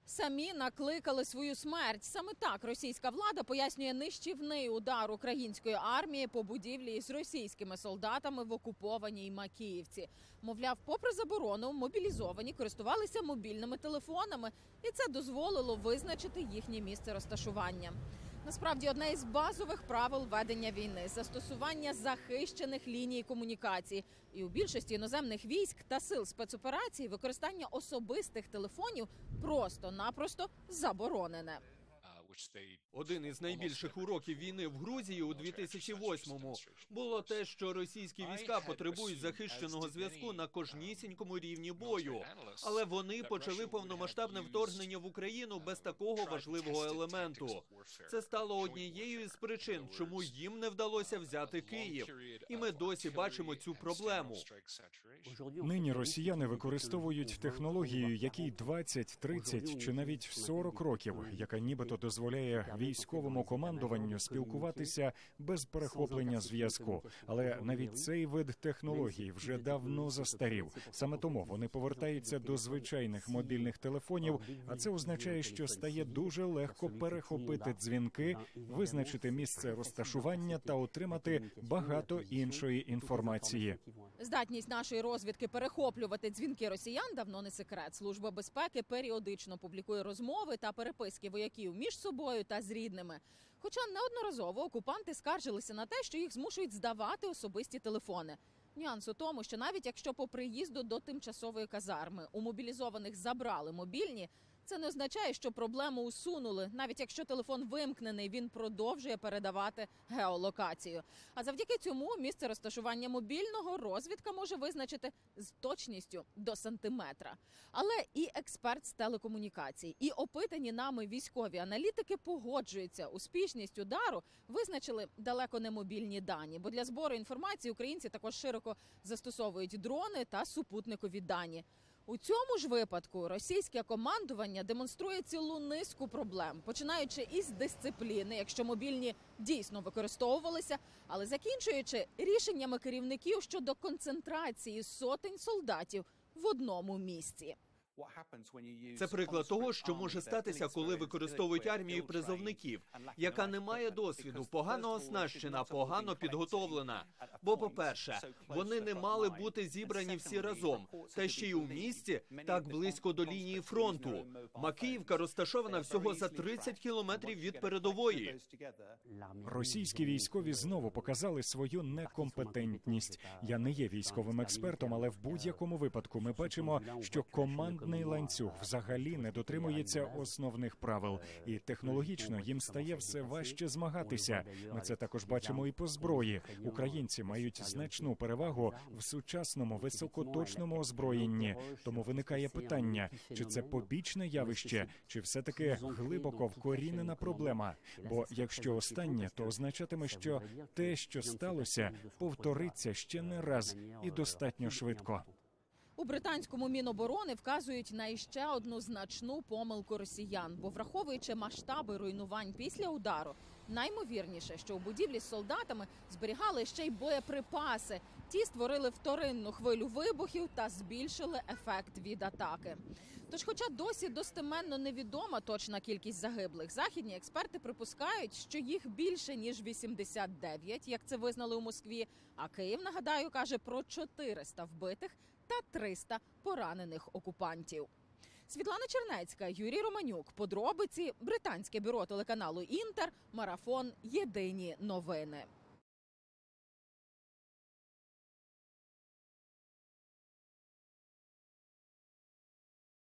Самі накликали свою смерть. Саме так російська влада пояснює нищівний удар української армії по будівлі із російськими солдатами в окупованій Макіївці. Мовляв, попри заборону, мобілізовані користувалися мобільними телефонами, і це дозволило визначити їхнє місце розташування. Насправді, одне із базових правил ведення війни – застосування захищених ліній комунікації. І у більшості іноземних військ та сил спецоперацій використання особистих телефонів просто-напросто заборонене. Один із найбільших уроків війни в Грузії у 2008-му було те, що російські війська потребують захищеного зв'язку на кожнісінькому рівні бою. Але вони почали повномасштабне вторгнення в Україну без такого важливого елементу. Це стало однією із причин, чому їм не вдалося взяти Київ. І ми досі бачимо цю проблему. Нині росіяни використовують технологію, якій 20, 30 чи навіть 40 років, яка нібито дозволяє військовому командуванню спілкуватися без перехоплення зв'язку. Але навіть цей вид технологій вже давно застарів. Саме тому вони повертаються до звичайних мобільних телефонів, а це означає, що стає дуже легко перехопити дзвінки, визначити місце розташування та отримати багато іншої інформації. Здатність нашої розвідки перехоплювати дзвінки росіян давно не секрет. Служба безпеки періодично публікує розмови та переписки вояків між собою та з рідними. Хоча неодноразово окупанти скаржилися на те, що їх змушують здавати особисті телефони. Нюанс у тому, що навіть якщо по приїзду до тимчасової казарми у мобілізованих забрали мобільні, це не означає, що проблему усунули. Навіть якщо телефон вимкнений, він продовжує передавати геолокацію. А завдяки цьому місце розташування мобільного розвідка може визначити з точністю до сантиметра. Але і експерт з телекомунікацій, і опитані нами військові аналітики погоджуються. Успішність удару визначили далеко не мобільні дані. Бо для збору інформації українці також широко застосовують дрони та супутникові дані. У цьому ж випадку російське командування демонструє цілу низку проблем, починаючи із дисципліни, якщо мобільні дійсно використовувалися, але закінчуючи рішеннями керівників щодо концентрації сотень солдатів в одному місці. Це приклад того, що може статися, коли використовують армію призовників, яка не має досвіду, погано оснащена, погано підготовлена. Бо, по-перше, вони не мали бути зібрані всі разом, та ще й у місті так близько до лінії фронту. Макіївка розташована всього за 30 кілометрів від передової. Російські військові знову показали свою некомпетентність. Я не є військовим експертом, але в будь-якому випадку ми бачимо, що командний ланцюг взагалі не дотримується основних правил. І технологічно їм стає все важче змагатися. Ми це також бачимо і по зброї. Українці мають значну перевагу в сучасному високоточному озброєнні. Тому виникає питання, чи це побічне явище, чи все-таки глибоко вкорінена проблема. Бо якщо останнє, то означатиме, що те, що сталося, повториться ще не раз і достатньо швидко. У британському Міноборони вказують на іще одну значну помилку росіян, бо враховуючи масштаби руйнувань після удару, наймовірніше, що у будівлі з солдатами зберігали ще й боєприпаси. Ті створили вторинну хвилю вибухів та збільшили ефект від атаки. Тож, хоча досі достеменно невідома точна кількість загиблих, західні експерти припускають, що їх більше, ніж 89, як це визнали у Москві, а Київ, нагадаю, каже про 400 вбитих та 300 поранених окупантів. Світлана Чернецька, Юрій Романюк. Подробиці. Британське бюро телеканалу «Інтер». Марафон. Єдині новини.